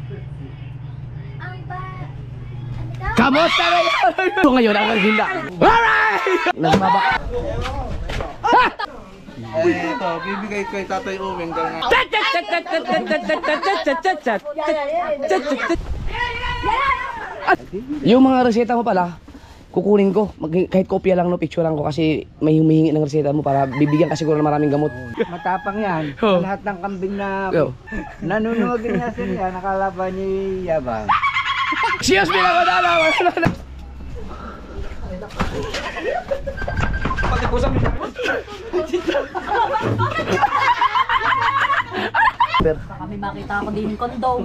Kamusta na yun? So ngayon, ang hila. Alright! Nagmaba. Ito, bibigay kay Tatay Umeng dahil nga. Yung mga reseta mo pala, kukunin ko. Kahit kopya lang, no, picture lang ko kasi may humihingi ng reseta mo para bibigyan kasi ko ng maraming gamot. Matapang yan. Oh. Lahat ng kambing na Yo. nanunuwag niya siya, nakalaban ni Yabang. Siyos bilang ko na. Pati po sa Baka may makita ako din yung kondom.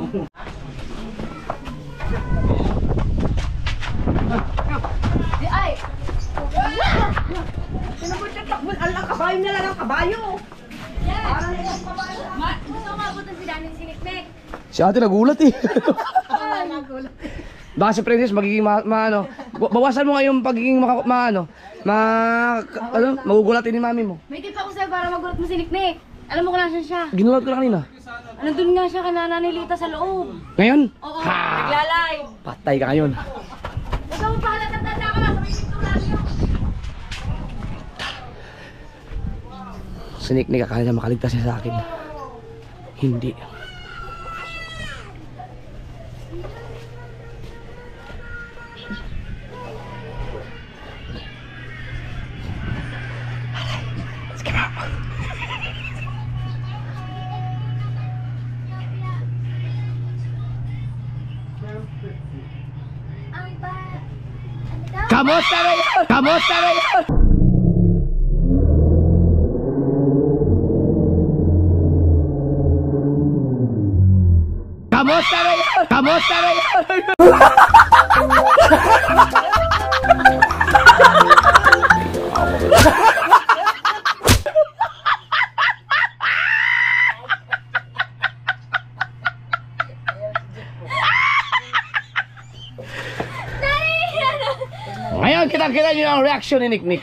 Di ay! Sinabot-takbol, alang kabayo na lang ang kabayo! Gusto ko mabutan si Daning Siniknek. Si ate nagulat eh. Baka si Princess magiging bawasan mo nga yung pagiging magugulatin ni mami mo. May tip ako sa'yo para magulat mo si Niknek. Alam mo kung nasan siya. Ginulat ko na kanina. Nandun nga siya kanana ni Lita sa loob. Ngayon? Oo, nagla-live. Patay ka ngayon. Ikaw mo pahala, tanda ka lang sa may pintura niyo. Siniknik akala niya makaligtas niya sa akin. Hindi. Let's get out. Kamusta na yun? Kamusta na yun? Kamusta na yun? Kamusta na yun? Ngayon kita-kita nyo ang reaction ni Niknik.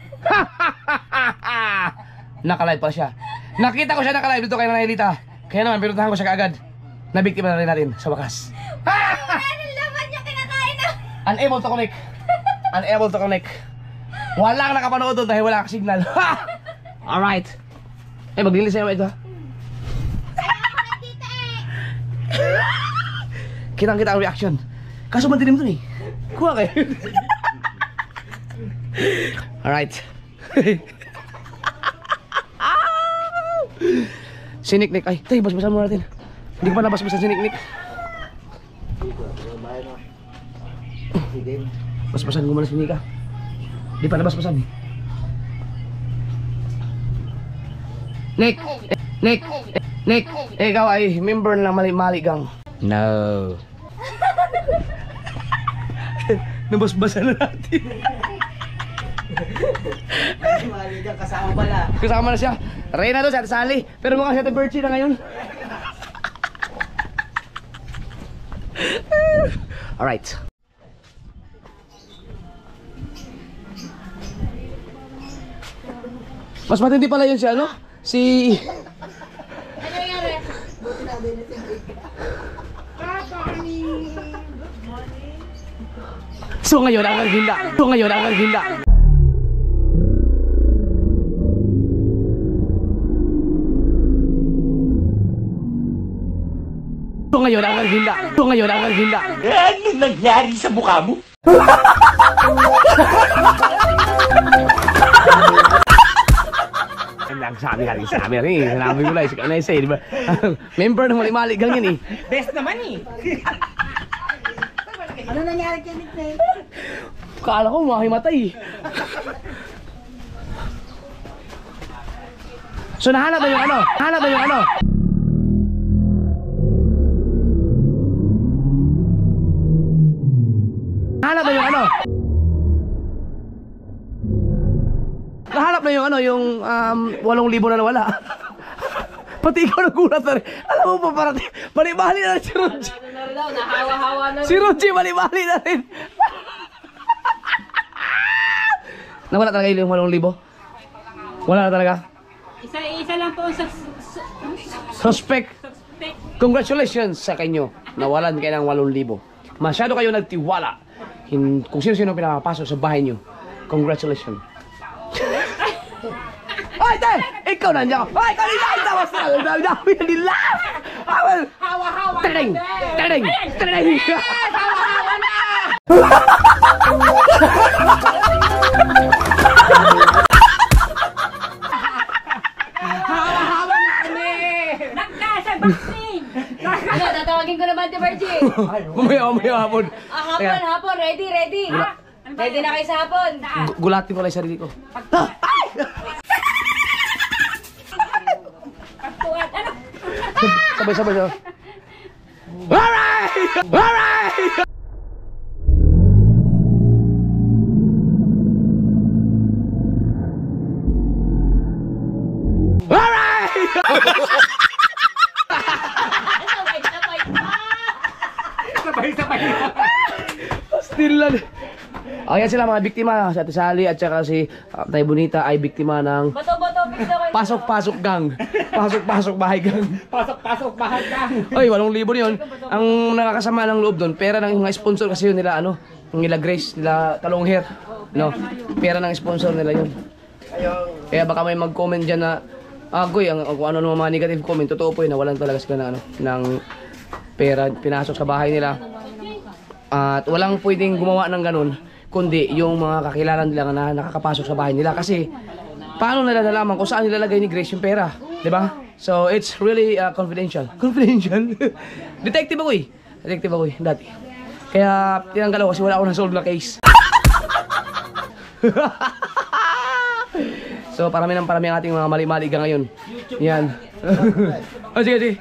Nakalive pa siya. Nakita ko siya nakalive dito kay Nanay Lita. Kaya naman pinuntahan ko siya kaagad. Nabiktima na rin natin sa wakas. Ano laman niya kinakain na? Unable to connect. Unable to connect. Walang nakapanood doon dahil wala kang signal. Alright. Maglilis sa'yo ito ha. Kitang-kita ang reaction. Kaso madilim dun eh. Kuha kayo. Alright. Si Niknik. Ay, tay, basbasan mo natin. Hindi ko pa nabasbasan si Niknik. Basbasan ko muna si Nika. Hindi pa nabasbasan eh. Nick! Nick! Nick! Ikaw ay member ng Mali Gang. No. Nabasbasan na natin. Mali dyan, kasama pala. Kasama na siya. Reyna doon, si Ate Sally. Pero mukha si Ate Birchie na ngayon. Alright. Mas matindi pala yun si ano? Si... Ano nangyari? So ngayon ang hila. So ngayon ang hila. So ngayon ang hila. So ngayon ang hila. Ano nangyari sa mukha mo? Ang sabi rin. Sinabi ko lang. Ano yung say, di ba? Member ng Mali Gang yan eh. Best naman eh. Ano nangyari kay Nick? Kala ko mahimatay. So nahanap na yung ano? Nahanap na yung ano? Nahanap na yung ano? Nahanap na yung ano, yung 8,000 na nawala. Pati ikaw nagulat na rin. Alam mo pa parang bali-bali na rin si Ruji. Nahawa-hawa na. Si Ruji bali-bali na rin. Nawala talaga yung 8,000? Wala na talaga? Isa lang po sa Suspect. suspect. Congratulations sa kanyo. Nawalan kayo ng 8,000. Masyado kayo nagtiwala. Kung sino-sino pinapapasok sa bahay nyo. Congratulations. Ay, te! Ikaw nandiyan ka. Ay, kanina! Ay, tawas na! Dami na nila! Hawa-hawa. Tadeng! Tadeng! Tadeng! Hawa-hawa na. Nagkasabaksin. Ano, tatawagin ko naman si Virgin. Mamaya hapon. Hapon. Ready. Ready na kayo sa hapon. Gulatin ko lang yung sarili ko. Sabay. Alright! Alright! Alright! Sabay-sabay. Still lang. Ayan sila mga biktima. Si Ate Sally at saka si Tay Bonita ay biktima ng Bato, fix na kayo. pasok-pasok gang. Pasok-pasok bahay gang. Pasok, bahay ka. Ay, 8,000 yun. Ang nakakasama ng loob doon, pera ng mga sponsor kasi yun nila, ano, yung nila Grace, nila Talong Hair. No? Pera ng sponsor nila yun. Kaya baka may mag-comment dyan na, Goy, kung ano naman mga negative comment, totoo po yun, nawalan talaga sila ng, ng pera, pinasok sa bahay nila. At walang pwedeng gumawa ng ganun, kundi yung mga kakilala nila na nakakapasok sa bahay nila. Kasi, paano nila nalaman kung saan nilalagay ni Grace yung pera? Diba? So, it's really confidential. Confidential? Detective ako eh. Detective ako eh, dati. Kaya, tinanggal ako kasi wala ako na-solve na case. So, parami ang ating mga mali-mali ka ngayon. Yan. Oh, sige.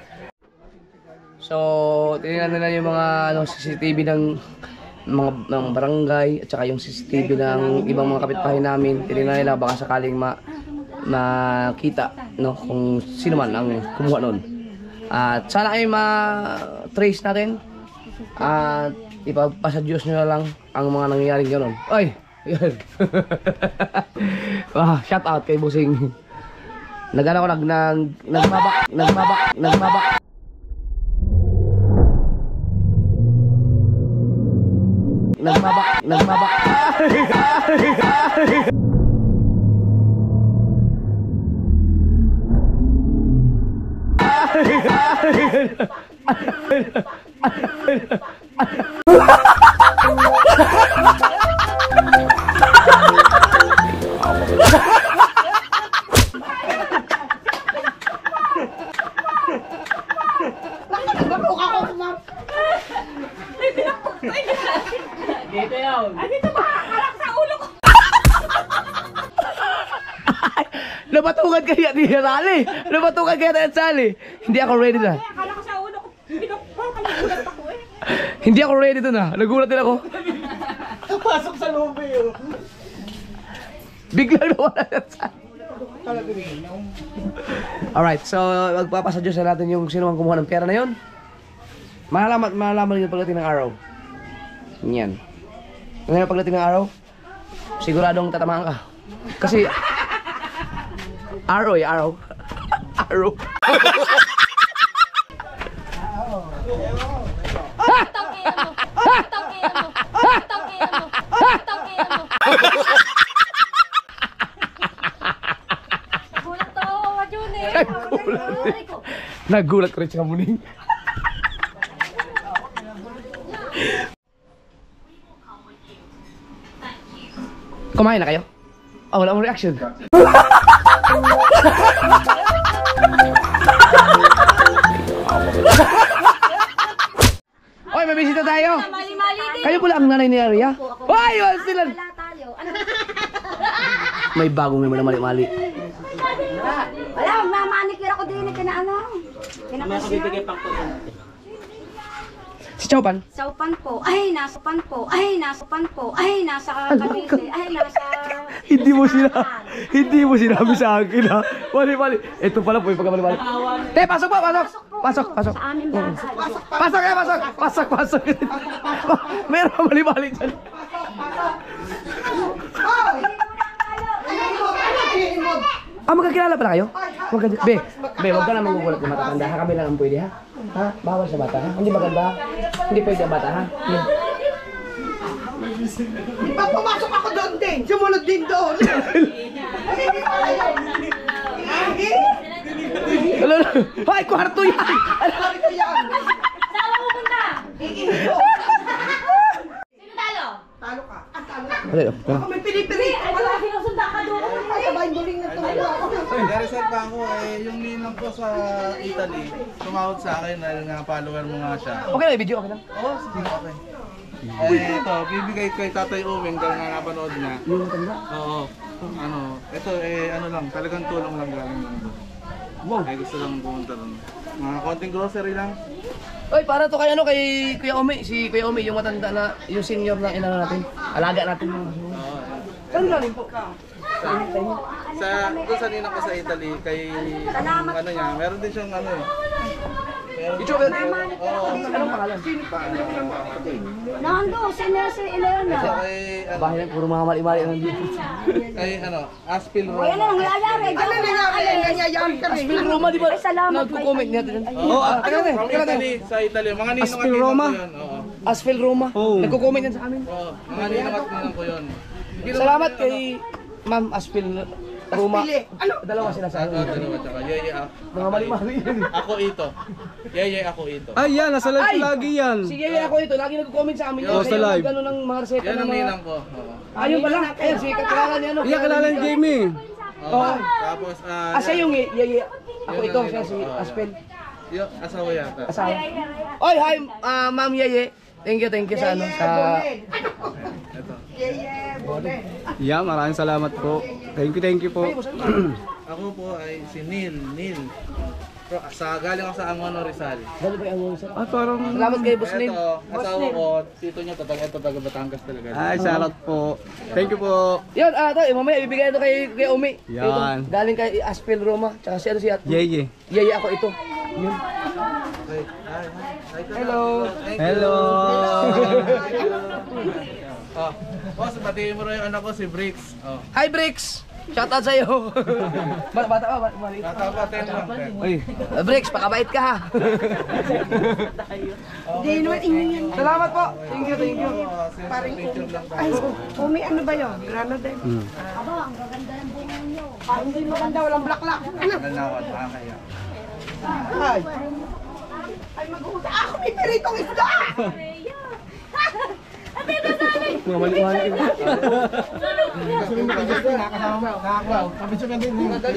So, tinignan nila yung mga CCTV ng barangay at saka yung CCTV ng ibang mga kapitbahay namin. Tinignan nila baka sakaling makita kung sino man ang kumuha nun. At sana ay ma-trace natin at ipapasa Diyos nyo na lang ang mga nangyayaring gano'n. Ay! Yan. Shout out kay Busing. Nagmabak. Dito yun. Napatukan kaya ni Sally. Napatukan kaya ni Sally. Hindi ako ready na. Akala ko sa ulo ko. Nagulat ako eh. Hindi ako ready to na. Nagulat din ako. Pasok sa loob yun. Biglang nawala na Sally. Alright, so magpapasa Diyos na natin yung sino mang kumuha ng pera na yun. Malalaman nyo pagdating ng araw. Yan. Ngayon pagdating ng araw, siguradong tatamaan ka. Kasi araw. Araw. Nagulat ko rin siya muning. Kumain na kayo? Oh, wala mong reaction. Oy, may bisita tayo. Mali-mali din. Kayo pala ang nanay ni Aria? Oy, wala sila. Wala tayo. May bagong may mali-mali. Wala, mamanikir ako din kina ano. Kinakasya. Si Chowpan? Saupan po. Ay, nasa pan po. Ay, nasa pan po. Ay, nasa Cavite. Ay, nasa... Hindi mo sinabi sa akin ha. Mali-mali. Ito pala po yung pagkamali-mali. Te, pasok po, pasok. Pasok. Sa aming bahay. Pasok. Meron mali-mali dyan. Magkakilala pala kayo? Be, wag ka na magugulat ng matatanda. Kami lang ang pwede ha. Ha? Bawal sa bata, ha? Hindi maganda? Hindi pwede ang bata, ha? Di ba pumasok ako doon din? Sumunod din doon. Ay, hindi pala yun. Ano? Hoy, kwarto yan! Sorry ko yan. Saan mo pupunta? Sino talo? Talo ka. Talo ka. Ano? Ako may pinipiri. Wala. Sinusunda ka doon. Ay, sabay duling na tumawa ako. Garisal pa ako yung ninang ko sa Italy, tumawag sa akin dahil nga follower mo nga siya. Okay lang, video, okay lang. Oo, sige, okay. Ito, bibigay kay Tatay Umeng dahil nga napanood niya. Yung tanda? Oo, ito ano lang, talagang tulong lang galing lang doon. Wow. Gusto lang pumunta doon. Mga konting grocery lang. Oy, para to kay ano, kay Kuya Ome. Si Kuya Ome, yung matanda na, yung senior na inano natin. Alaga natin yung... Oo, Saan galing po? doon sa ninang ko sa Italy, kay ano niya, meron din siyang ano eh. Ito ba din? Oo, Anong pangalan? Nando, sino si Elena? so kay Bahay lang, puro mga mali-mali ang nandito. Aspil O yan Roma. ang nangyayari. Ano nangyari? Nangyayari ka rin. Aspil Roma, di ba? Ay, salamat, Nagko-comment niya din. Oo, Teka natin, from teka natin. Italy, sa Italy. Mga ninong at Aspil ninang Roma? ko yun. Oo. Aspil Roma. Nagko-comment yan sa amin. Oo, mga ninong at ninang ko yun. Salamat kay Ma'am Aspil Roma. Ano? Dalawa sila sa amin. Dalawa, tsaka Yeye Mga mali-mali yun. ako ito. Yeye ako ito. Ay, yan. Nasa live Ay! ko lagi yan. Si Yeye ako ito, lagi nagko-comment sa amin. Oh, sa live. Gano'n ng mga reseta Yan ng ang mga... ninang ko. Oo. Ayun pala. Ayan, si kakilala niya ano. Iya, kilala ni Jamie. Oo. Tapos, Siya yung Yeye. Ako Yun ito, ang siya ninang si ko. Aspil. Yung asawa yata. Asawa. Oy, hi, Ma'am Yeye. Thank you sa ano, sa... Ito. Yeah, maraming salamat po. Thank you po. Ako po ay si Neil. Galing ako sa Angono Rizal. Dali ba yung sa... Ah, parang... Salamat kay Boss Lin. Ito, asawa ko, tito niya, taga Batangas talaga. Ay, salamat po. Thank you po. Yun, ito, mamaya ibigay ito kay Umi. Yan. Ito, galing kay Aspil Roma, tsaka si ano si Yeye. Yeye ako ito. Yun. Hello. Hello. Oh, boss, batiin mo rin yung anak ko si Bricks. Oh. Hi, Bricks! Shout out sa'yo. Bata ka, maliit. Tatawa, 10 lang. Uy, Bricks, pakabait ka ha. Hindi naman ingin. Salamat po. Thank you. Parang picture lang tayo. Ay, umi ano ba yun? Granada. Aba, ang gaganda ng bunga niyo. Ah, hindi maganda. Walang black. Ano? Nalawat, kaya. Ay. Ay, mag-uusap. Ako may piritong isda! Mga mali-mali. Dali.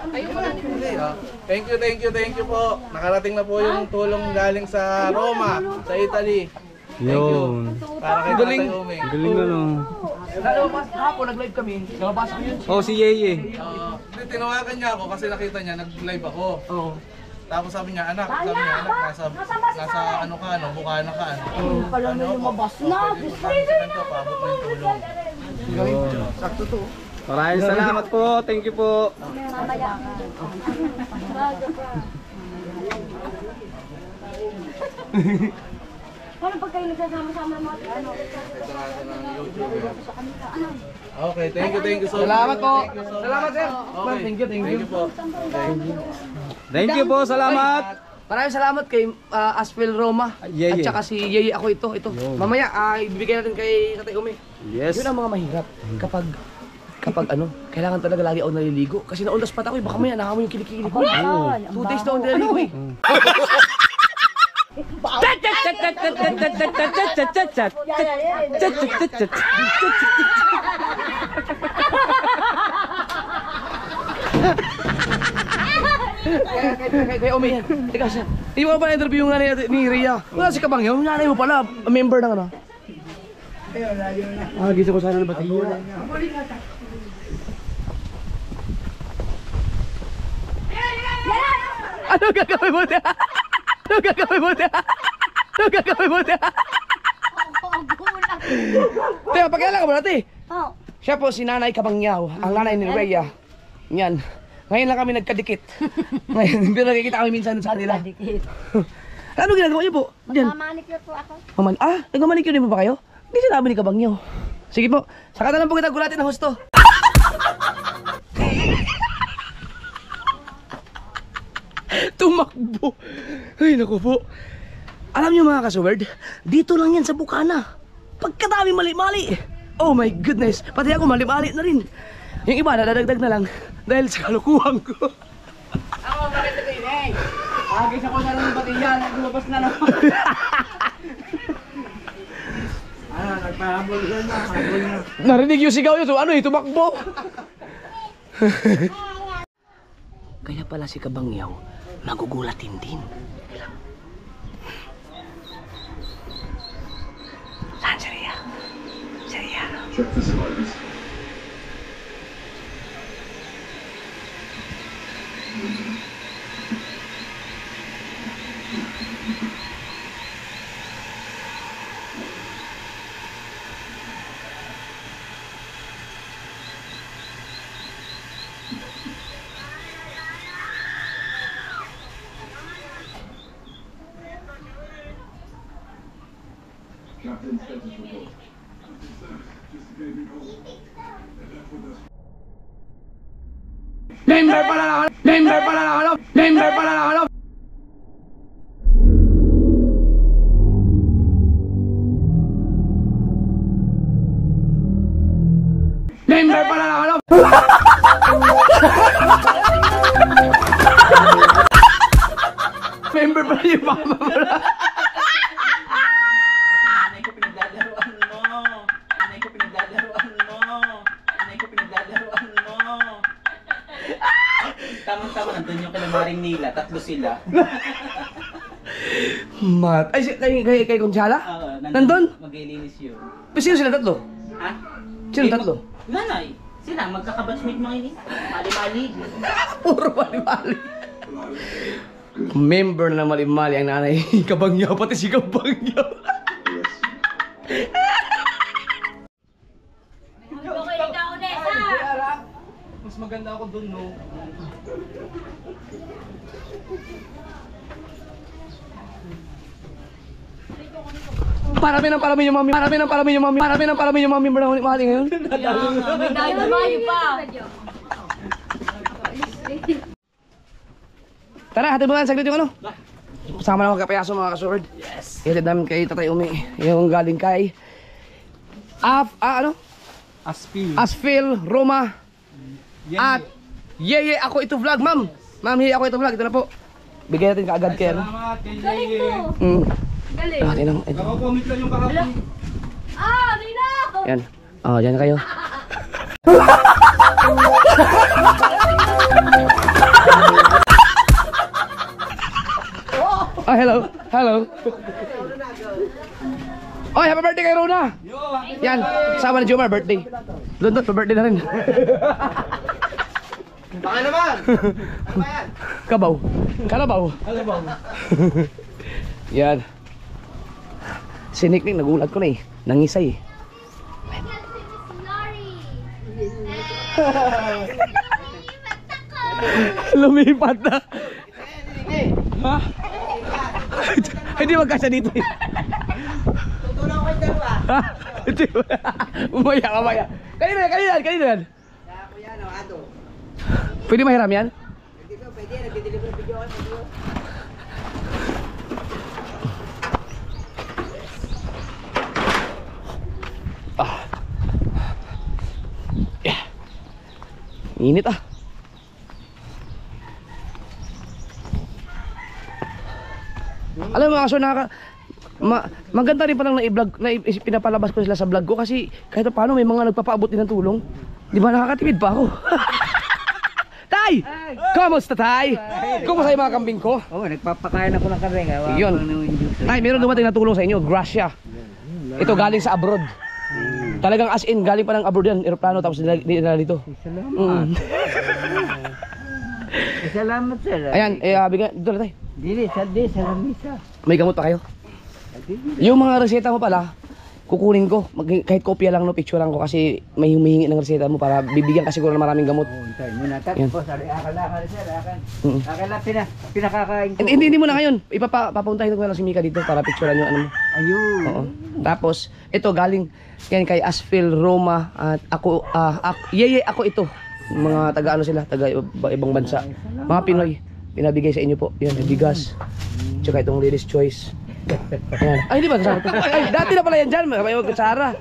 Thank you po. Nakarating na po yung tulong galing sa Roma, sa Italy. Yun. Para kay Galing. Tatay Umeng. Galing ano. Nalabas hapon, nag-live kami. Nalabas ko yun. Oh, si Yeye. Tinawagan niya ako kasi nakita niya, nag-live ako. Oo. Tapos sabi niya, anak, nasa ano ka, ano, Bukana ka, ano. Pala na lumabas na. Pwede mo pangsinan to, paabot mo yung tulong. Sakto to. Maraming salamat po. Thank you po. Mamaya. Paano pag kayo nagsasama-sama ng mga ano? Ito nga ito ng YouTube. Okay, thank you so much. Salamat po. Thank you so much. Salamat, sir. Okay. Thank you. Thank you po. Thank you po. Salamat. Maraming salamat kay Aspil Roma. Yeye. At saka si Yeye ako ito. Mamaya, ibibigay natin kay Tatay Umi. Yes. Yun ang mga mahirap. Kapag ano, kailangan talaga lagi ako naliligo. Kasi naundas pa ako, baka maya nahamon yung kilikili ko. 2 days na ako naliligo eh. Kaya Umi yan. Teka siya. Hindi mo pa na-interview yung nanay natin ni Rhea. Wala si Kabang yung nanay mo pala. Member ng ano. Gisa ko sana na batiya. Ano gagawin mo na? Ano gagawin mo na? Ano gagawin mo na? Teka, pagkailan ka mo natin. Oh. Siya po si Nanay Kabangyaw, ang nanay ni Rhea. Yan. Ngayon lang kami nagkadikit. Ngayon, pero nakikita kami minsan sa kanila. Ano ginagawa niyo po? Diyan. Mamanicure po ako. Nagmamanicure din po ba kayo? Hindi sinabi ni Kabangyaw. Sige po, saka na lang po kita gulatin ng husto. Tumakbo. Ay, naku po. Alam niyo mga kasuwerd, dito lang yan sa Bukana. Pagkadami mali-mali. Oh my goodness, pati ako mali-mali na rin. Yung iba nadadagdag na lang dahil sa kalukuhan ko. Ako, bakit ito yun eh? Agis ako na lang pati yan, lumabas na naman. Nagpahabol ka na, habol na. Narinig yung sigaw yun, so ano eh, tumakbo. Kaya pala si Kabangyaw, magugulatin din. Saan si Ria? Si Ria. Member pala lang ano? Member pala lang ano? Member pala lang ano? Member pala lang ano? Member pala yung mama mo lang. Nanay ko pinaglalaruan mo. Nanay ko pinaglalaruan mo. Nanay ko pinaglalaruan mo. Tama-tama, nandun yung kalamaring nila. Tatlo sila. Mat. Ay, kay Konsyala? Oo, Nandun? Maglilinis yun. Sino sila tatlo? Ha? Sino tatlo? Nanay. Sila, magkakabatchmate mga ini. Mali-mali. Puro mali-mali. Member na mali-mali ang nanay. Kabangyaw, pati si Kabangyaw. Mas maganda ako dun, no? Parami yung mami. Parami yung mami. Member na mali-mali ngayon. Tara, hatid mo nga saglit yung ano. Kasama na magkapayaso mga kasuwerd. Yes. Hatid namin kay Tatay Umi. Yung galing kay ano? Asfil, Roma. At Yeye Ako Ito Vlog, ma'am. Ma'am, Yeye Ako Ito Vlog. Ito na po. Bigyan natin kaagad kay ano. Salamat kay Yeye. Galing. Ah, tinang. Nakakomment lang yung kahapon. Nina! Yan. Oh, dyan kayo. Oh, hello. Hello. Oh, happy birthday kay Rona. Yan, kasama ni Jomar, birthday. Doon, pa-birthday na rin. Baka naman! Ano ba yan? Kabaw. Kalabaw. Yan. Si Nick nagulat ko na eh. Nangisay eh. Lumipat na. Ha? Hindi magkasya dito eh. Tutulong ko yung dalawa. Ha? Umaya, umaya. Kanina yan. Kuya, no, ato. Pwede mahiram yan? Pwede, nagdideliver video ako sa iyo. Yeah. Init ah. Alam mo mga kaso, maganda rin palang na-vlog, pinapalabas ko sila sa vlog ko kasi kahit paano may mga nagpapaabot din ng tulong. Di ba nakakatipid pa ako? Tay! Kamusta tay? Kumusta yung mga kambing ko? Oo, nagpapakain ako ng kareng. Yun. Tay, meron dumating na tulong sa inyo, Gracia. Ito galing sa abroad. Talagang as in, galing pa ng abroad yan, aeroplano tapos dinala dito. Salamat. Salamat sir. Ayan, bigyan, dito na tay. Dili, salamisa. May gamot pa kayo? Yung mga reseta mo pala, kukunin ko. Kahit kopya lang, no, picture lang ko kasi may humihingi ng reseta mo para bibigyan ka siguro ng maraming gamot. Untay mo na tapos akala sir, akala pinakakain ko. Hindi mo na ngayon. Papuntahin ko na si Mika dito para picturean yung ano mo. Ayun. Oo. Tapos, ito galing yan kay Asfil, Roma, at ako, Yeye Ako Ito. Mga taga ano sila, taga ibang bansa. Mga Pinoy. pinabigay sa inyo po. Yan, may bigas. Tsaka itong Ladies Choice. Ayan. Ay, hindi ba? Ay, dati na pala yan dyan. May mag-kutsara.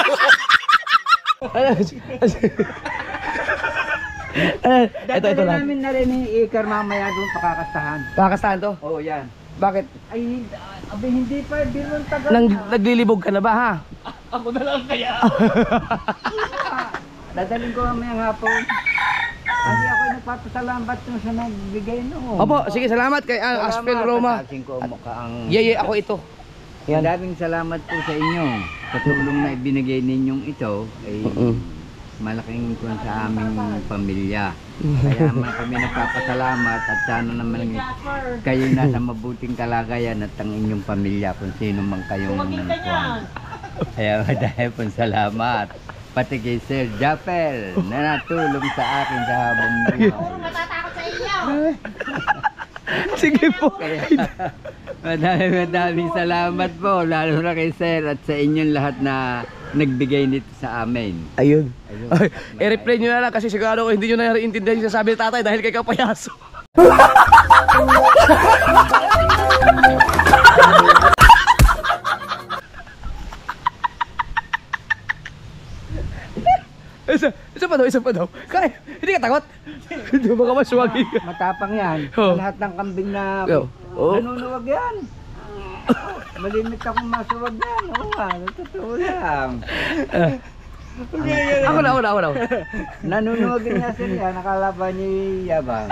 Ito lang. namin narinig ikar mamaya doon pakakastahan. Pakakastahan to? Oo, yan. Bakit? Ay, abi hindi pa, di mo tagal. Naglilibog ka na ba, ha? Dadaling ko mamayang hapon. Kasi ako nagpapasalamat nung sa nagbigay noon. Opo, sige, salamat kay Aspel Roma. Patasin ko mukha ang... Ako ito. Yan. Maraming salamat po sa inyo. Sa tulong na ibinigay ninyong ito ay malaking kung sa aming pamilya. Kaya kami nagpapasalamat at sana naman kayo nasa mabuting kalagayan at ang inyong pamilya kung sino man kayong kaya dahil po salamat. Pati kay Sir Japel na natulong sa akin sa habang buhay. Natatakot sa inyo. Sige po. Maraming salamat po, lalo na kay Sir at sa inyong lahat na nagbigay nito sa amin. Ayun. Ay, i-replay nyo na lang kasi sigurado ko hindi nyo na intindihan yung sabi ni tatay dahil kay kapayaso. Isa pa daw. Kaya, hindi ka takot? Hindi ba ka maswagi ka? Matapang yan. Oh. Lahat ng kambing na Oh. nanunuwag yan. Malimit akong masuwag yan. Oo nga, totoo lang. Ako na. Nanunuwag niya sila, nakalaban niya yabang.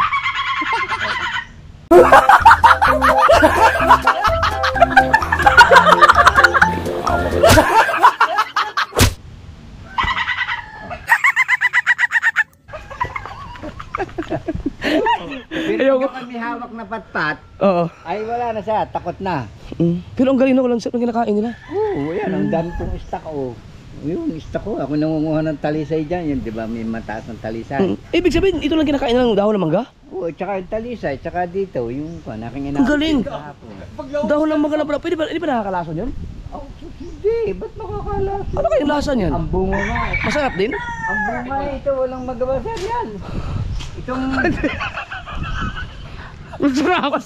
Pero kung kami hawak na patpat, Oo. ay wala na siya, takot na. Pero ang galing na walang ng kinakain nila. Oo, yan, ang dami kong stock ko. Yun, stock ko. Ako nangunguha ng talisay dyan. Yun, di ba, may mataas ng talisay. Ibig sabihin, ito lang kinakain ng dahon ng mangga? Oo, tsaka yung talisay, tsaka dito, yung aking Ang galing! kahapon. Dahon ng mangga na pala. Hindi ba nakakalason yun? Oh, hindi, ba't makakalas? Ano kayong lasa niyan? Ang bunga nga eh. Masarap din? Ang bunga ito, walang magawa sa yan. Itong... Masarap!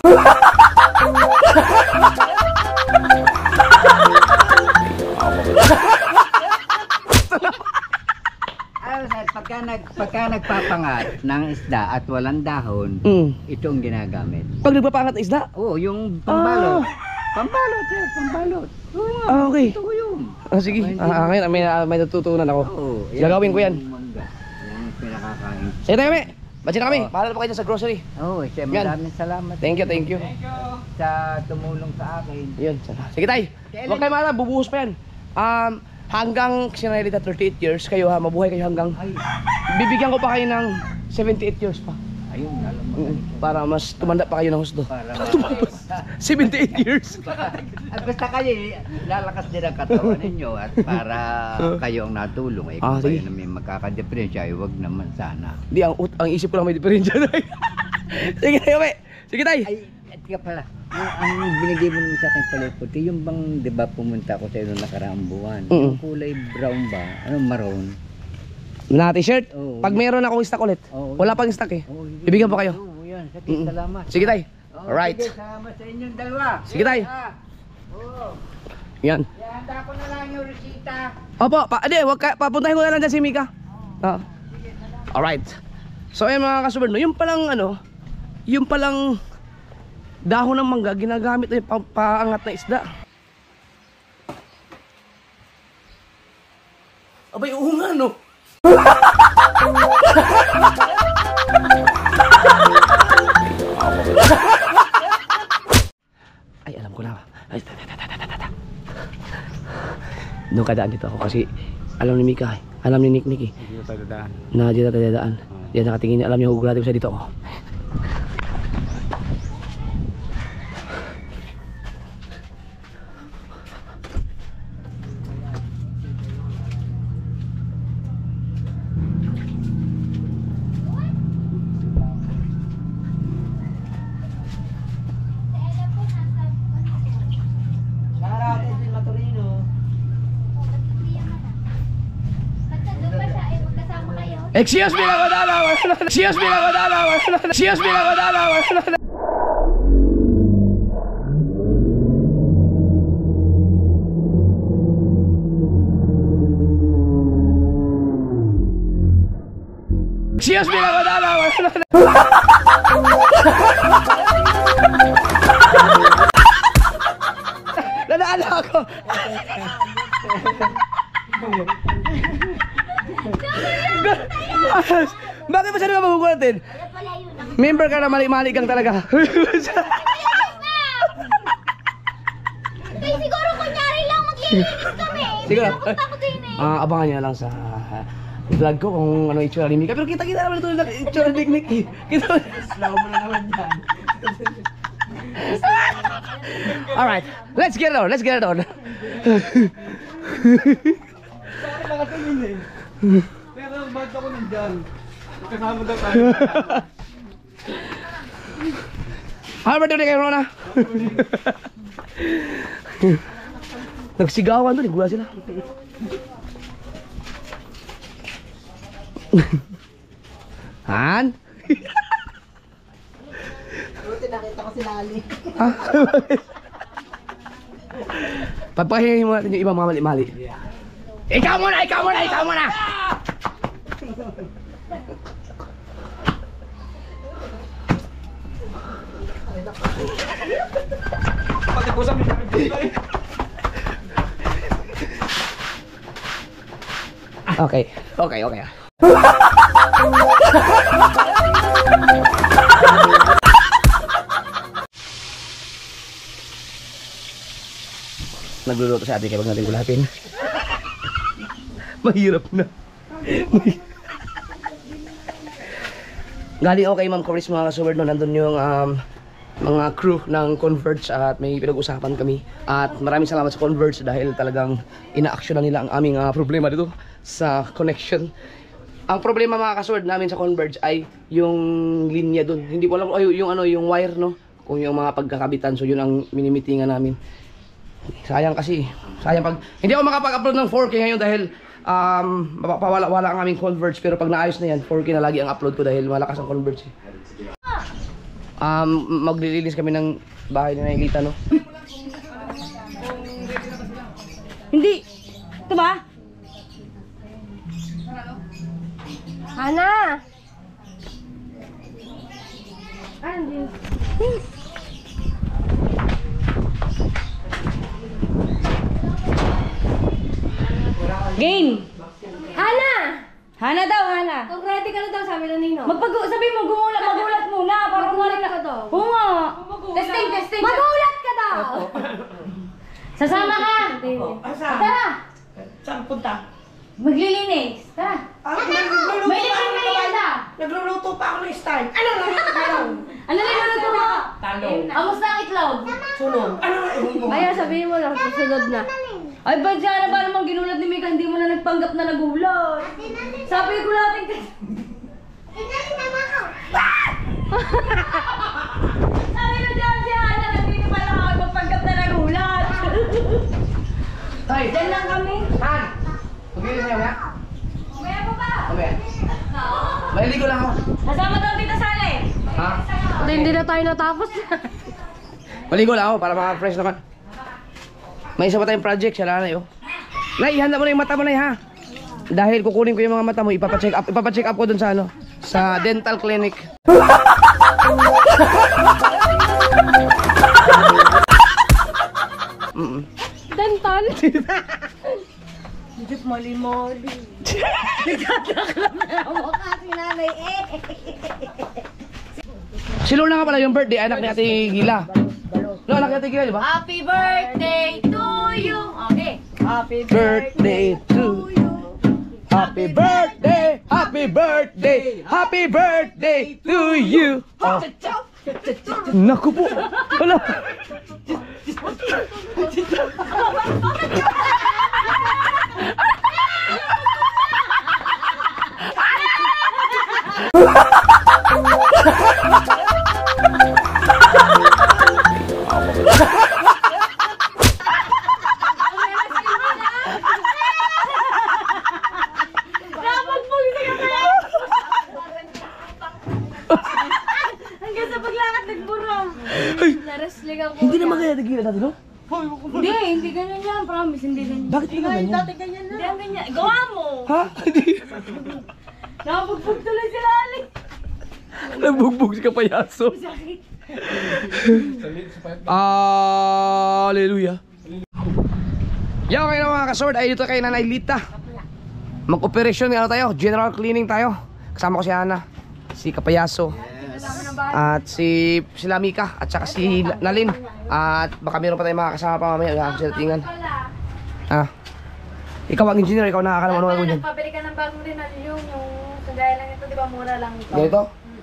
Pagka nagpapangat ng isda at walang dahon, ito ang ginagamit. Pag nagpapangat ng isda? Oo, yung pambalot. Pambalot, sir, pambalot. Oo nga, Okay. ito ko yun. Sige. Ngayon, may natutunan ako. Oo. Gagawin ko yan. yung mangga. Yan ang pinakakain. Sige tayo, me. Batsi na kami. Bahala po kayo dyan sa grocery. Oo, sir, maraming salamat. Thank you. Sa tumulong sa akin. Yun. Sige tayo. Huwag kayo mahala, bubuhos pa yan. Hanggang sinalita 38 years kayo ha, mabuhay kayo hanggang bibigyan ko pa kayo ng 78 years pa. Ayun, alam mo. Para mas tumanda pa kayo ng husto. Para 78 years. at basta kayo, lalakas din ang katawan ninyo at para kayo ang natulong. Eh, kung sige. kayo na may magkakadiferensya, ay huwag naman sana. Di, ang isip ko lang may diferensya na. Sige tayo, me. Sige tayo. Ay, at ka pala, ang binigay mo naman sa akin pala puti, yung bang, di ba, pumunta ako sa iyo noong nakaraang buwan, yung kulay brown ba, maroon? Na t-shirt. Oo. Pag meron akong stock ulit. Oo. Wala pang stock eh. Oo, Ibigyan po kayo. Oo, yan, sige, salamat. Sige tayo. Oo, Alright. Sige, salamat sa inyong dalawa. Sige, tay. Oo. Yan. Ihanda ko na lang yung resita. Opo, papuntahin ko na lang dyan si Mika. Alright. So ayun mga kasuberno, yung palang dahon ng mangga ginagamit na paangat na isda. Abay, oo nga no. Ay, alam ko na. Ay, Doon kadaan dito ako kasi alam ni Mika, alam ni Nick eh. Hindi tayo dadaan. Na dito tayo dadaan. Diyan nakatingin, alam niya hugulati ko siya dito ako. Excuse me lang ako dalaw. Excuse me lang ako dalaw. Excuse me lang ako dalaw. Excuse me lang, madala. Nadaan ako. Bakit ba siya naman magugulatin? Member ka na mali-mali kang talaga. Kaya siguro kunyari lang maglilinis kami. Siguro. Punta ko din eh. Abangan niya lang sa vlog ko kung ano itsura ni Mika. Pero kita-kita naman ito yung itsura ni Nick. Kita slow mo na naman yan. Alright, let's get it on. Let's get it on. Pero bakit ako nandyan? Kasama daw tayo. Ano ba ito kayo Rona? Nagsigawan doon, gula sila. Han? Buti nakita ko si Lali. Pagpahingin mo natin yung ibang mga mali-mali. Ikaw muna! Ikaw muna! Ikaw muna! Pati po sa Okay. Okay, okay. Nagluluto si ate kaya wag natin gulapin. Mahirap na. Galing ako kay Ma'am Coris mga kasuward no, nandun yung mga crew ng Converge at may pinag-usapan kami. At maraming salamat sa Converge dahil talagang ina-action na nila ang aming problema dito sa connection. Ang problema mga kasuward namin sa Converge ay yung linya dun. Hindi ko alam yung ano yung wire no, kung yung mga pagkakabitan. So yun ang minimitingan namin. Sayang kasi, sayang pag hindi ako makapag-upload ng 4K ngayon dahil mapapawala-wala ang aming Converge, pero pag naayos na yan 4K na lagi ang upload ko dahil malakas ang Converge. Magre-release kami ng bahay ni Nailita no. Hindi. Ito ba? Hana! Ano? Game! Hana! Hana daw, Hana. Kung ready ka na daw, sabi ng Nino. Sabi mo, magulat muna. Para Magulat ka daw. Oo nga. Testing. Magulat ka daw! Sasama ka. Asa? Tara. Saan punta? Maglilinis. Tara. May libreng merienda. Nagluluto pa ako ng style. Ano lang yung talong? Ano na yung mo? Talong. Kamusta ang itlog? Sunog. Ano nga yung mo? Ayaw, sabihin mo lang, susunod na. Ay, ba't siya na ba namang ginulat ni Mika? Hindi mo na nagpanggap na nagulat. Sabi ko natin kasi. Sabi ko dyan si Hana, nandito pala ako magpanggap na nagulat. Tay! Diyan lang kami. Han! Mag-ilis niya maya? Mamaya pa ba? Mamaya. Maliligo lang ako. Kasama daw Tita Sally. Ha? Hindi na tayo natapos. Maligo lang ako para maka-fresh naman. May isa pa tayong project, siya nanay oh. Nay, ihanda mo na yung mata mo na ha. Dahil kukunin ko yung mga mata mo, ipapacheck up ko dun sa ano, sa dental clinic. Dental? Diyos mali-mali. Si Luna nga pala yung birthday, anak ni Ate Gila. No, anak ni Ate Gila, di ba? Happy birthday to you. Okay. Happy birthday to you. Happy birthday, happy birthday, happy birthday to you. Oh. Naku po. Wala. Hanggang sa paglakad nagburong. Na-wrestling ako. Hindi naman kaya Ate Gila dati, no? Hindi ganyan yan. Promise, hindi ganyan. Bakit hindi ganyan? Hindi ang ganyan. Gawa mo. Ha? Hindi. Nakabugbog tuloy si Lali. Nabugbog si Kapayaso. Hallelujah. Yo, kayo na mga kasword, ay dito kay Nanay Lita. Mag-operasyon nga tayo, general cleaning tayo. Kasama ko si Ana, si Kapayaso, at si Lamika, at saka si Nalin. At baka meron pa tayong mga kasama pa mamaya, ako sila tingan. Ikaw ang engineer, ikaw nakakalam ano dyan. Nagpabili ka ng bagong rinalyo, yung kagaya lang ito, di ba mura lang ito? Ganito?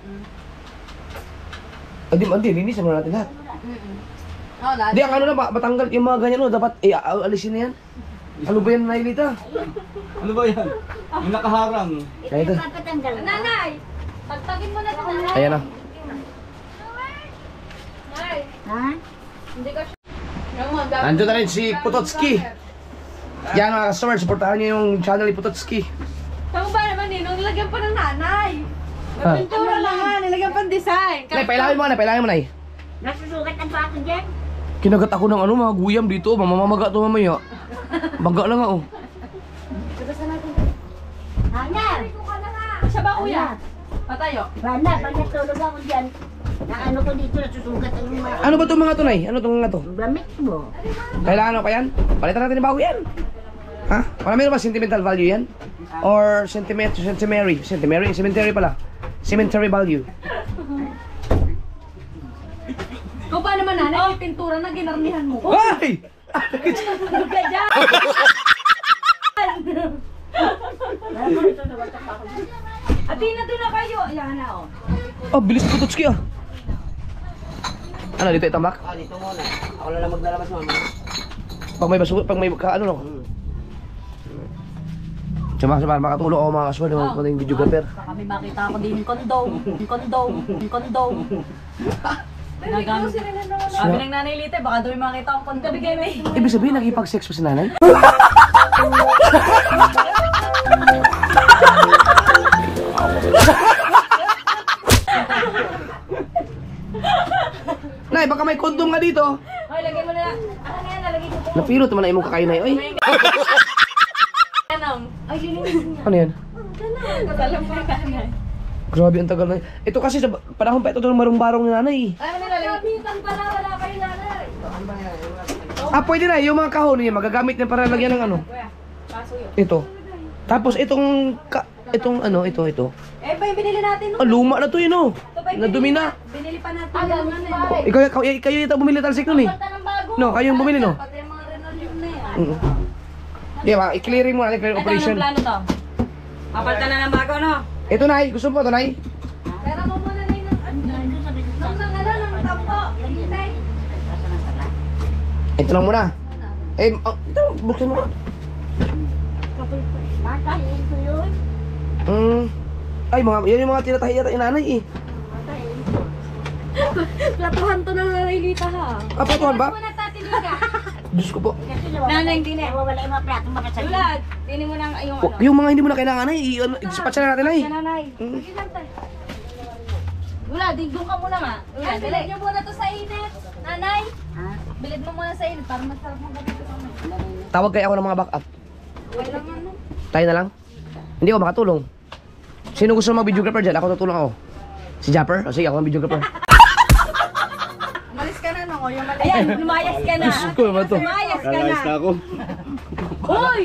Hindi, linisan mo natin lahat. Oo, lahat. Hindi, ang ano na, matanggal yung mga ganyan, no, dapat alisin na yan. Ano ba yan, Nanay Lita? Ano ba yan? Yung nakaharang. Ganito. Nanay! Tagtagin mo na ito, nanay. Ayan na. Nay! Ha? Hindi ka siya. Nandun na rin si Putotski. Yan mga customer, supportahan niyo yung channel ni Putotski. Tama ba naman eh, nung nilagyan pa ng nanay. Ha? Pintura lang nga, nilagyan pa ng design. Nay, pailangin mo na, pailangin mo na eh. Nasusukat ang pa ako dyan. Kinagat ako ng ano, mga guyam dito, mamamaga to mamaya. Baga na nga oh. Hana! Siya ba kuya? Patayo. Hana, pag natulog ako dyan, na ano ko dito, nasusukat ang mga Ano ba itong mga to, Nay? Ano itong mga to? gamit mo. Kailangan pa yan? Palitan natin ng bago yan. Ha? Wala meron ba sentimental value yan? Or cemetery pala. Cemetery value. Kung pa naman nanay, may pintura na ginarnihan mo. Ay! Huwag ka dyan! Atina doon na kayo. Ayan na oh. Oh, bilis Putotski ah. Ano, dito itambak? Dito muna. Ako na lang maglalabas mo. Pag may basura, pag may ano no? Tsaka makatulong ako mga kaswal, mga yung videographer. Baka may makita ako din kondom. Sabi ng nanay Lite, baka doon may makita akong kondom. Ibig sabihin, nakipag-sex pa si nanay? Nay, baka may kondom nga dito. Ay, lagay mo na lang. Ano na yan, nalagay ko po. Napilot naman na imong kakain na yun. Ay, Anong? Ay, linisin niya. ano yan? Kasalam mo yung kanay. Grabe ang tagal na. Ito kasi sa panahon pa ito doon marong-barong ni nanay. Ay, ano nila, lapitan pala, wala kayo nanay. Ah, pwede na. Yung mga kahon niya, magagamit niya para lagyan ng ano. Kuya, paso yun. Ito. Tapos itong, ito. Eh, ba yung binili natin? Ah, luma na to yun oh. Ito ba yung Nadumi na. Binili pa natin. Ah, ganun pa. Kayo yata bumili talsik nun eh. Pagka ng bago. No, kayo yung bumili no. Pati yung mga Renault na yan. Di ba, i-clearing mo na, i-clearing Ito, operation. anong plano to? Papalitan na ng bago, no? Ito Nay, gusto mo ito Nay? Pera mo muna na yun ng tampo. Hintay. Ito lang muna. Eh, ito, buksan mo. Matahin ko yun. Ay, yan yung mga tinatahi yata inanay eh. Platuhan to ng narilita ha. Ah, patuhan ba? Muna tatiliga. Diyos ko po. Kasi Nanay, hindi na. nawawala yung mga plato makasagin. Tulad, tinin mo ng yung ano. Yung mga hindi mo na kailangan ay, i-dispatch na natin ay. Nanay. Sige lang tayo. Wala, doon ka muna nga. Wala, bilid niyo muna to sa init. Nanay, Ha? bilid mo muna sa init para masarap mong gabi ko sa mga. Tawag kayo ako ng mga backup. Okay lang ano. Tayo na lang. Hindi ako makatulong. Sino gusto mag-videographer dyan? Ako tutulong ako. Si Japper? O sige, ako ang videographer. Umalis ka na, no? Ayan, lumayas ka na. Diyos ko naman to. Lumayas ka na. Kalayas na ako. Hoy!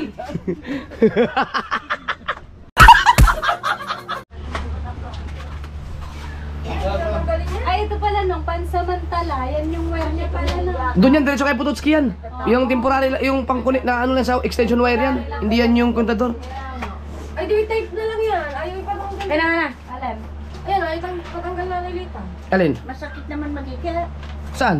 Ay, ito pala nung pansamantala. Yan yung wire niya pala na. Doon yan, diretso kay Putotski yan. Yung temporary, yung pang-connect na ano lang sa extension wire yan. Hindi yan yung kontador. Ay, di tape na lang yan. Ayaw ipatanggal. Kailangan na. Alam. Ayan, ayaw patanggal na narilita. Alin? Masakit naman magika. Saan?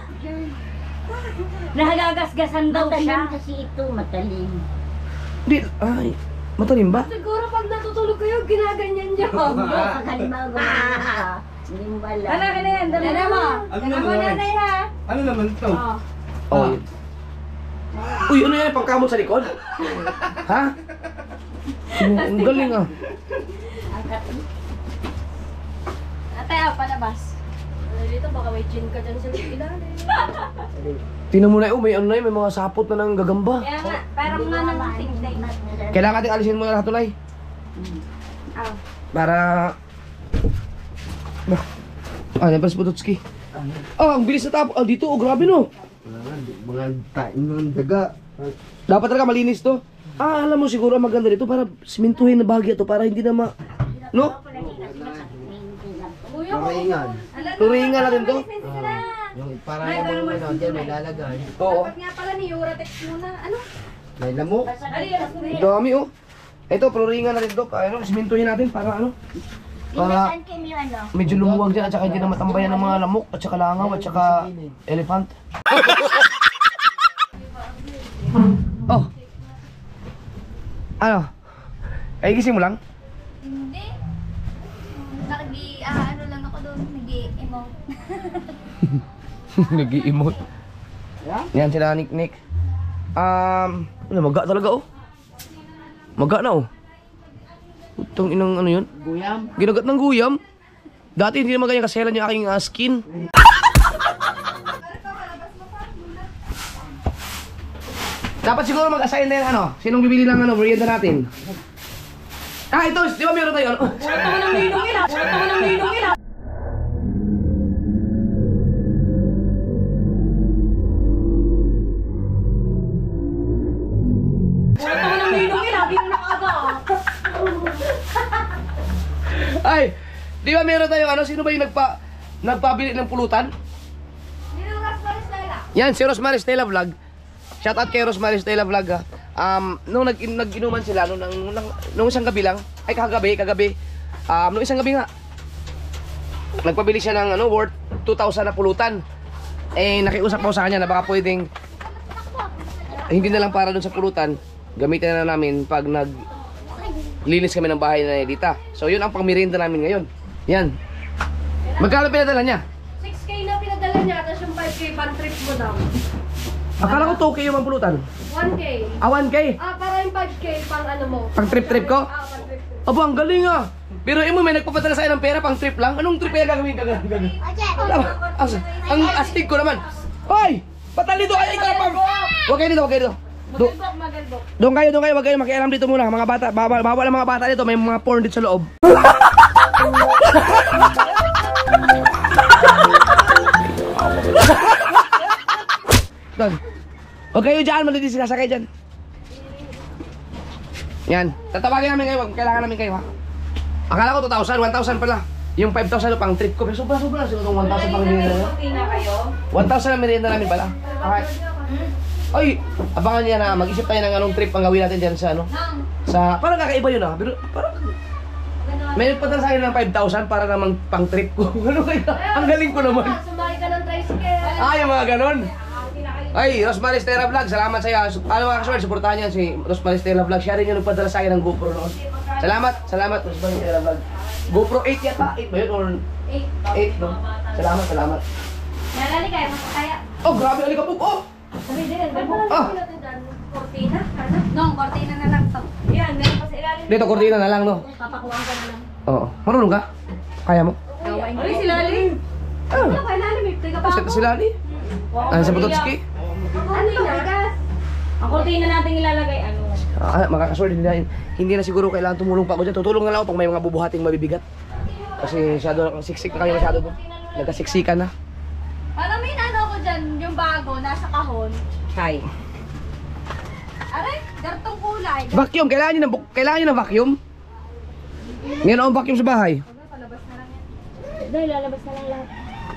Nahagagasgasan daw siya. Matalim kasi ito, matalim. Hindi, ay, matalim ba? Siguro pag natutulog kayo, ginaganyan niyo. Pag halimbawa gumagano ka, hindi mo alam. Anak ka na yan. Dala mo. Ano Dala mo naman? nanay ha. Ano naman to? Oh. Oh. Uy, ano yan? Pagkamot sa likod? Ha? Ang galing ah. Ate, palabas. Narilita, baka may chin ka dyan sa ilalim. Tingnan mo na yun, may ano na yun, may mga sapot na ng gagamba. Kaya nga, parang nga nang tingting. Kailangan natin alisin mo na lahat tulay. Para... yan pala si Pototski. Ang bilis na tapo. Dito, grabe no. Mga tain ng daga. Dapat talaga malinis to. Alam mo siguro ang maganda dito para simintuhin na bahagya to para hindi na no? Maringan. Turingan na rin to. Yung para namang ano, dyan may lalagay. Oo. Dapat nga pala ni Uratex muna. Ano? May lamok. Ang dami oh. Ito, pluringan na rin to. Ano, simintuhin natin para ano? Para medyo lumuwag dyan at saka hindi na matambayan ng mga lamok at saka langaw at saka elephant. Oh. Ano? Ay, gising mo lang? Hindi. Ano lang ako doon, nag-i-emote. Nag-i-emote. Yan sila Nick. Maga talaga oh. Maga na oh. Itong inang ano yun? Guyam. Ginagat ng guyam. Dati hindi naman ganyan kaselan yung aking skin. Dapat siguro mag-assign na yung ano. Sinong bibili ng ano, merienda natin? Ito, di ba meron tayo ano? Ay, di ba meron tayo ano? Sino ba yung nagpabili ng pulutan? Yan, si Rosmar Stella Vlog. Shout out kay Rosmar Stella Vlog ha. Nung nag-inuman sila, nung isang gabi lang, ay kagabi, nung isang gabi nga, nagpabili siya ng ano, worth 2,000 na pulutan. Eh, nakiusap ako sa kanya na baka pwedeng, hindi na lang para dun sa pulutan, gamitin na namin pag naglinis kami ng bahay na Edita. So, yun ang pangmerienda namin ngayon. Yan. Magkano pinadala niya? 6K na pinadala niya, tapos yung 5K pan trip mo daw. Akala ko 2K yung pulutan. 1K. 1K? Para yung 5K pang ano mo. Pang trip-trip ko? Pang trip. Aba, ang galing ah. Pero mo may nagpapadala sa akin ng pera pang trip lang. Anong trip kaya gagawin? Ang astig ko naman. Hoy! Patali doon kayo ikaw pang... Huwag kayo dito. Magalbok. Doon kayo, huwag kayo makialam dito muna. Mga bata, bawal ang mga bata dito. May mga porn dito sa loob. Doon. Huwag kayo dyan, malinis sila sakay dyan. Yan. Tatawagin namin kayo, kailangan namin kayo ha. Akala ko 2,000, 1,000 pala. Yung 5,000 pang trip ko. Pero sobra. Siguro itong 1,000 pang merienda na. 1,000 ang merienda namin pala. Okay. Ay, abangan niya na mag-isip tayo ng anong trip ang gawin natin dyan sa ano. Parang kakaiba yun ah. Pero parang... May nagpadala sa akin ng 5,000 para namang pang trip ko. Ano kaya? Ang galing ko naman. Sumakay ka ng tricycle. Yung mga ganon. Ay, Rosmar Stella Vlog, salamat sa iyo. Ano mga kasuwal, supportahan niyan si Rosmar Stella Vlog. Siya rin yung nagpadala sa akin ng GoPro noon. Salamat Rosmar Stella Vlog. GoPro 8 yata, 8 ba yun? Or 8 no? Salamat. Nalali kayo, kaya. Oh, grabe, alikabok, oh! Sabi din, kortina. Nung, kortina na lang to. Yan, meron pa sa ilalim. Dito, kortina na lang, no? Papakuhaan ka na lang. Oo. Marunong ka? Kaya mo? Ay, si Lali. Ah, Ano kay Lali? May tiga pa ako. si Lali. Ano sa Pototski? Ano yung bigas? Ang kortina natin ilalagay, ano? Mga kasuwal, hindi na siguro kailangan tumulong pa ako dyan. Tutulong na lang ako pag may mga bubuhating mabibigat. Kasi siksik na kayo masyado doon. Nagkasiksikan na. Parang may nano ko dyan, yung bago, nasa kahon. Hi. Aray, gartong kulay. Vacuum, kailangan nyo ng vacuum? Ngayon ang vacuum sa bahay. Dahil lalabas na lang lahat.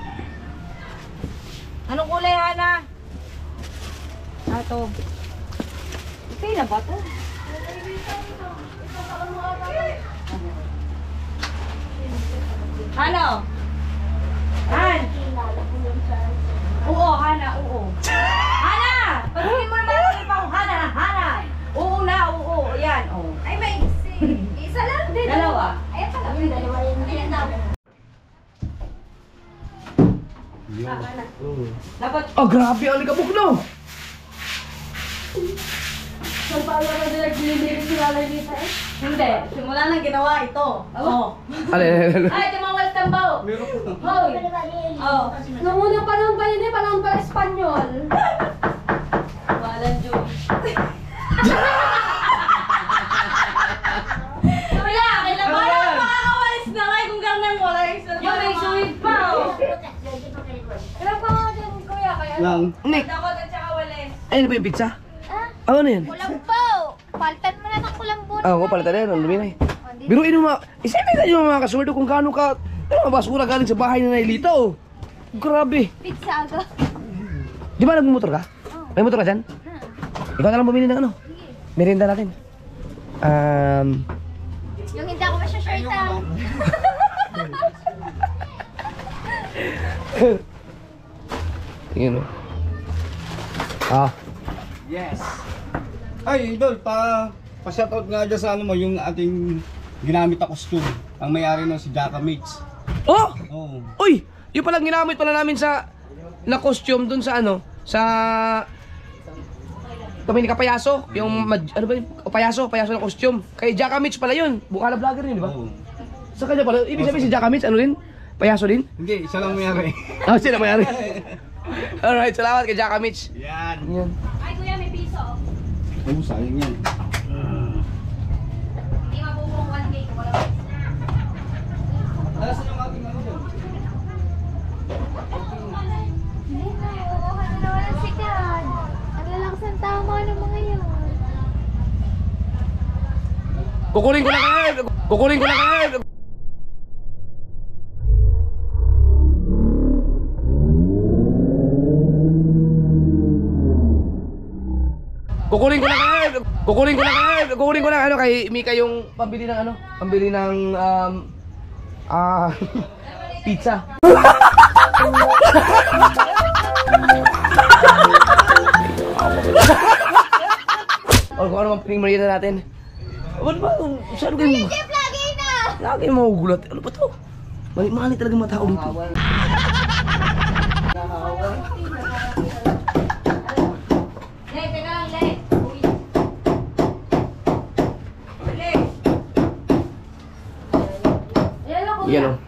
Anong kulay, Hana? Ito. Okay na ba ito? Ano? Han? Oo, Hana, oo. Hana! Pagiging mo naman ang ipaw. Hana! Oo na, oo. Yan, oo. Ay, may isa lang din. Dalawa. Ayan pala. Dalawa yun. Ayan daw. Dapat Oh, grabe, alikabok no! So, paano na direct delivery si Lali dito eh? hindi. Simula nang ginawa ito. Oo. Alin. Ay, tumawal tambaw. Hoy. Oh. Nung unang panahon pa yun eh, panahon pa Espanyol. Walang Diyos. Wala, kailan ba? Ayun ba yung pizza? Ah, Ano yan? kulambo. Paltan mo na ng kulambo. Oo, palitan na yan. Ang dumi na eh. Biruin mo mga... Isipin na yung mga kasurdo kung gaano ka... Ano mga basura galing sa bahay na Nailita oh. Grabe. Pizza aga. Di ba nagmumotor ka? May motor ka dyan? Ikaw na lang bumili ng ano. Merienda natin. Yung hindi ako masya-shirt ah. Tingnan mo. Ah. Yes. Ay, idol, pa-shoutout nga dyan sa ano mo, yung ating ginamit na costume. Ang may-ari nun si Jaka Mates. Oh! Oo. Uy! Yung palang ginamit pala namin sa... Na costume dun sa ano? Sa... Kami ni Kapayaso. Yung... Ano ba yun? Payaso na costume. Kay Jaka Mitch pala yun. Bukala vlogger yun, di ba? Oo. Sa kanya pala. Ibig sabihin si Jaka Mitch, ano rin? Payaso din? Hindi, isa lang may-ari. Ah, sila mayari. Alright, salamat kay Jaka Mitch. Yan. Yan. Ay kuya, may piso. Oo, sayang yan. Hindi mabubong 1K kung wala piso. Nasaan yung ating ano dyan? Hindi na, kukuha na naman ang sikat. Ang lalakas ng tama ng mga yun. Kukunin ko na kayo! Kukunin ko na kayo! Kukunin ko na kayo! Kukunin ko na kayo! Kukunin ko na ano kay Mika yung pambili ng ano? Pambili ng pizza. O kung ano mang pining merienda natin. Ba't ba? Saan kayo? Jeff, lagi na! Lagi magugulat. Ano ba to? Mali talaga mga tao dito. Le, teka lang, Le. Uy. Le. Ayan lang, kuya. Yan o.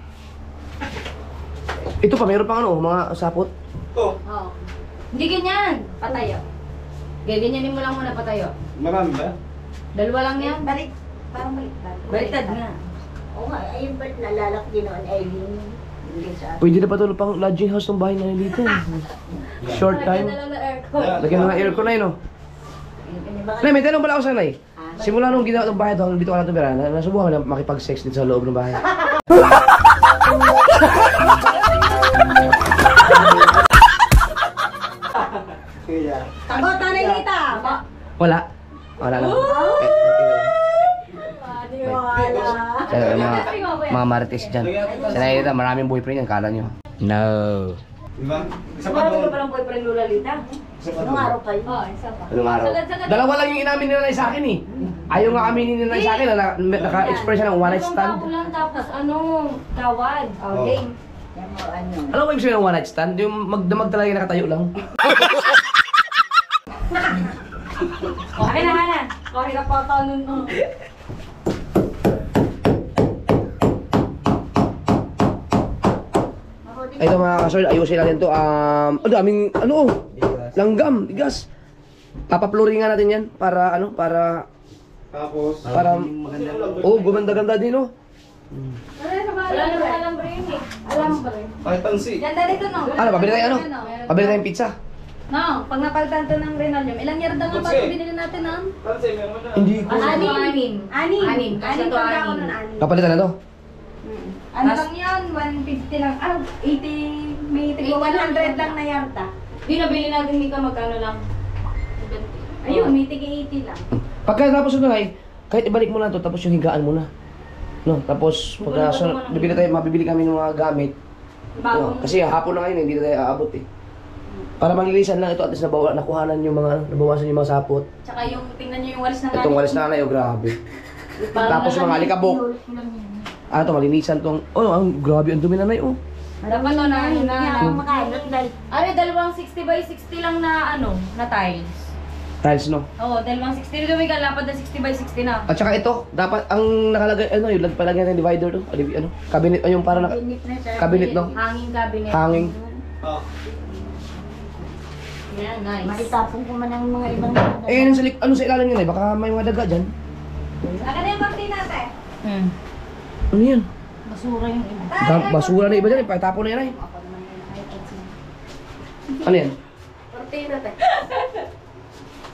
Ito pa, meron pang ano, mga sapot. Ito, Oo. Hindi ganyan. Patayo. Gaganyanin mo lang muna patayo. marami ba? Dalawa lang yan. Balik, parang baliktad. Baliktad nga. Oo nga, ayun ba't nalalak din noon ay hindi sa atin. Pwede na pa ito pang lodging house ng bahay na dito. Short Lagyan time. na lang ng aircon. Lagyan na ng aircon na yun o. Nay, may tanong pala ako sa Nay. Simula nung ginawa ng bahay doon, dito ka na tumira, nasubukan na makipag-sex dito sa loob ng bahay. Ako, Tanay Nita! Wala. Wala lang. Mga marites dyan. Sa Nailita, maraming boyfriend yan, kala nyo. No. Diba? Isa pa Marami doon. ka palang boyfriend Lula Lita. Isa pa Anong doon. araw kayo? Oo, isa pa. Anong araw? Sagad-sagad. Dalawa lang yung inamin nila sa akin eh. Ayaw nga aminin nila sa akin na naka-express siya ng one night Itong stand. tao lang tapos ano, tawad. Oh. Game. Yan mo, ano. Alam mo ibig sabihin ng one night stand? Yung magdamag talaga nakatayo lang. Okay na, Hana. Kahirap pa ka nun. Ito mga kasol, ayusin natin to. Ang daming, ano oh, langgam, bigas. Papapluring nga natin yan para, ano, para, Tapos, oh, gumanda-ganda din oh. Wala naman alam ba yun eh. Alam ba rin? pakitansi. Ganda dito no. Ano, pabili tayo ano? Pabili tayong pizza. No, pag napalitan to ng Renalium, ilang yarda nga bago binili natin ang? Tansi, meron mo na. Hindi ko. Anim. Anim. Kasi to tanda ko anim. nun, anim. Kapalitan na to? Ano lang yun? 150 lang. 80, may tigwa 100 lang na yarta. Di nabili natin Mika magkano lang. Ayun, may tigwa 80 lang. Pagkatapos ito ay, kahit ibalik mo na to, tapos yung higaan mo na. No, tapos pagka mabibili kami ng mga gamit. No, kasi hapon na ngayon, hindi na tayo aabot eh. Para manglilisan lang ito at least nakuhanan yung mga, nabawasan yung mga sapot. Tsaka yung, tingnan nyo yung walis ng Itong walis na nanay, oh grabe. Tapos yung mga alikabok. Ah, ito, malinisan tong, oh, ang grabe, ang dumi na nanay, oh. Dapat to na, Hindi ako makainot dahil ano, dalawang 60 by 60 lang na ano, na tiles. Tiles, no? Oo, dalawang 60. Dito may kalapad na 60 by 60 na. At saka ito, dapat ang nakalagay, ano, yung palagyan ng divider to, ano, cabinet, yung para na, init na siya. cabinet, no? Hanging cabinet. Hanging. Oh. Yan, nice. Makitapon ko man ang mga ibang Eh, ano sa ilalim yun eh, baka may mga daga dyan. Saka na yung kortina natin. Ano yan? basura yung iba. Basura na iba dyan eh, pakitapon na yan eh. Ano yan? Kortina tayo.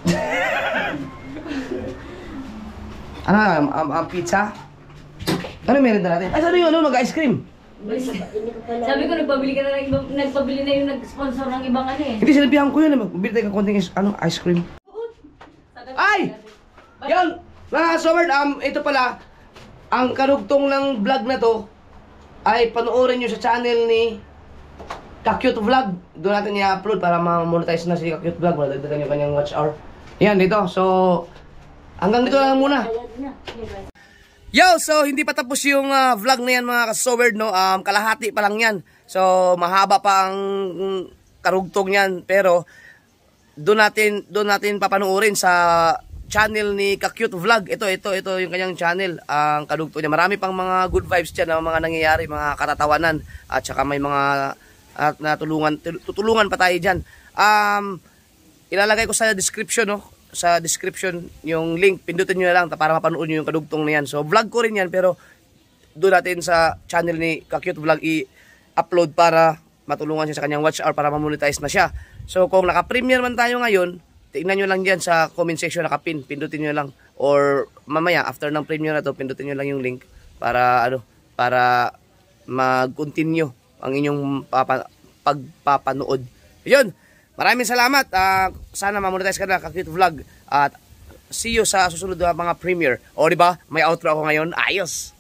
Ano, pizza? Ano meron na natin? Ay, sabi yung ano, mag-ice cream. Sabi ko, nagpabili ka na ng ibang, nagpabili na yung nag-sponsor ng ibang ano eh. Hindi, sinabihan ko yun. Magbili tayo ng konting ice cream. Ay! Yan! Mga Sobert, ito pala, ang karugtong ng vlog na to ay panoorin nyo sa channel ni Ka-Cute Vlog. Doon natin i-upload para ma-monetize na si Ka-Cute Vlog. Madagdagan yung kanyang watch hour. Yan, dito. So, hanggang dito lang muna. Yo! So, hindi pa tapos yung vlog na yan mga ka-Sobert, no? Kalahati pa lang yan. So, mahaba pa ang karugtong yan. Pero, doon natin papanoorin sa channel ni Ka-Cute Vlog. Ito yung kanyang channel. Ang kadugtong niya. Marami pang mga good vibes dyan, mga nangyayari, mga katatawanan. At saka may mga tutulungan pa tayo dyan. Ilalagay ko sa description, no? Sa description yung link, pindutin nyo na lang para mapanood nyo yung kadugtong na yan. So vlog ko rin yan, pero doon natin sa channel ni Ka-Cute Vlog i-upload para matulungan siya sa kanyang watch hour para ma-monetize na siya. So kung naka-premiere man tayo ngayon, tingnan nyo lang dyan sa comment section, naka-pin, pindutin nyo lang. Or mamaya, after ng premiere na to, pindutin nyo lang yung link para para mag-continue ang inyong pagpapanood. Yun! Maraming salamat. Sana ma-monetize ka na, Ka-Cute Vlog. At see you sa susunod na mga premiere. O diba, may outro ako ngayon. Ayos!